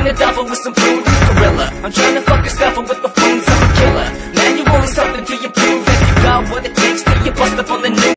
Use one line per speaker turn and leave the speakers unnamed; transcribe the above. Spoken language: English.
trying to dabble with some food gorilla. I'm trying to fuck a scalpel with the phones, I'm a killer. Man, you want something till you prove that you got what it takes.